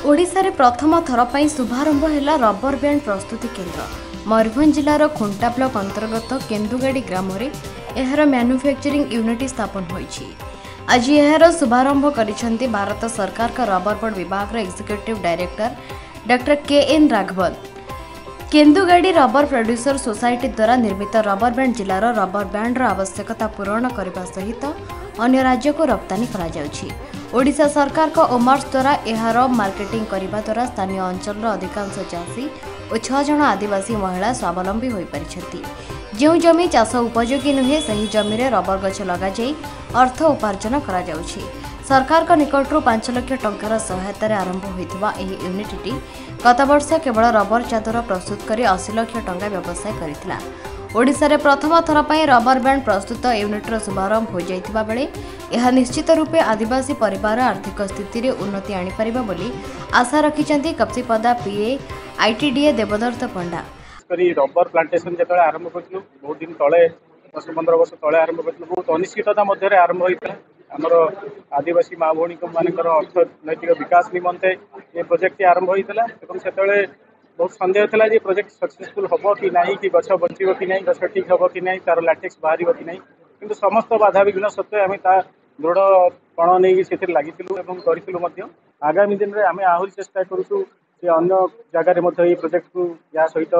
ओडिशा रे प्रथम थर पर शुभारंभ है रबर बैंड प्रस्तुति केन्द्र। मयूरभंज जिलार खुंटा ब्लॉक अंतर्गत केन्दुगाड़ी ग्राम में यार मैन्युफैक्चरिंग यूनिट स्थापन होईछि। आज यार शुभारंभ करिसेंती भारत सरकार का रबर बोर्ड विभाग executive director doctor K N. Raghavan. Kendugadi rubber producer society द्वारा निर्मित रबर बैंड जिलार रबर बैंड आवश्यकता पूरण करने सहित अन्य राज्य को रप्तानी करा जाउछि। ओडिशा सरकार को ओमार्स द्वारा यार मार्केटिंग करने द्वारा स्थानीय अंचल अधिकांश चाषी और 6 जन आदिवासी महिला स्वावलंबी हो पारिछथि। जो जमी चाष उपयोगी नुहे सही जमी रे रबर गछ लगा जाई अर्थ उपार्जन करा जाउछि। सरकार का निकटरू 5 लाख टंकार सहायतार आरंभ होइथिबा एही यूनिटटी गत वर्ष केवल रबर चादर प्रस्तुत करी 80 लाख टंका व्यवसाय करिथिला। ओडिशा रे प्रथम थर पर रबर बैंड प्रस्तुत यूनिटर शुभारंभ हो जाइथिबा बेले यह निश्चित रूपे आदिवासी परिवार आर्थिक स्थिति रे उन्नति आनी परिबा बोली आशा रखिचंती Kapsipada P A ITDA Devadatta Panda. Rubber plantation जो आरंभ कर बहुत दिन तले 10-15 वर्ष तले आरंभ कर बहुत अनिश्चितता मध्य आरंभ होता आमर आदिवासी माँ भौणी मान अर्थनैतिक विकास निमंते ये प्रोजेक्ट आरंभ होता से बहुत सन्देह था ये प्रोजेक्ट सक्सेसफुल हम कि ना कि गछ बचो कि ना गछ ठीक हम कि ना तार लैटेक्स बाहर कि ना कि समस्त बाधा विघ्न सत्वे आम दृढ़ पण नहीं से लगी आगामी दिन में आम आहरी चेष्टा करूँ अन्य जगह ये प्रोजेक्ट को या सहित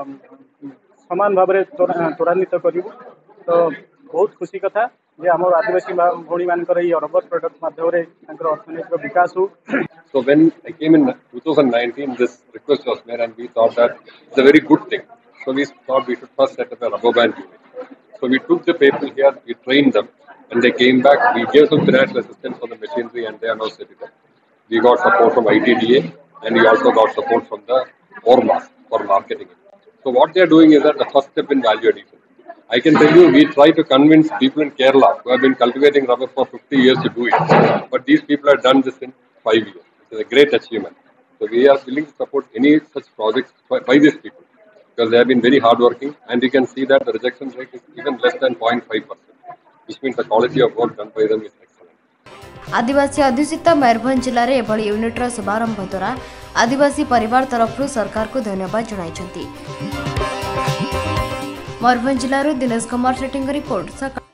सामान भाव में त्वरान्वित करूँ। तो बहुत खुशी कथा जे आम आदिवासी भौणी मानकर रबर प्रोडक्ट माध्यम अर्थनैतिक विकास हो। So when I came in 2019, this request was made and we thought that it's a very good thing. So we thought we should first set up a rubber band unit. So we took the people here, we trained them, and they came back. We gave some financial assistance for the machinery and they are now set it up. We got support from ITDA and we also got support from the ORMAS for marketing it. So what they are doing is that the first step in value addition. I can tell you, we try to convince people in Kerala who have been cultivating rubber for 50 years to do it. But these people have done this in 5 years. It's a great achievement. So we are willing to support any such projects by these people because they have been very hardworking, and you can see that the rejection rate is even less than 0.5%, which means the quality of work done by them is excellent. आदिवासी अध्युषित मयूरभंज जिले में एभली यूनिटर शुभारंभ द्वारा आदिवासी परिवार तरफ सरकार को धन्यवाद जणाइछन्ति। मयूरभंज जिलार दिनेश कुमार सेठीଙ୍କ रिपोर्ट।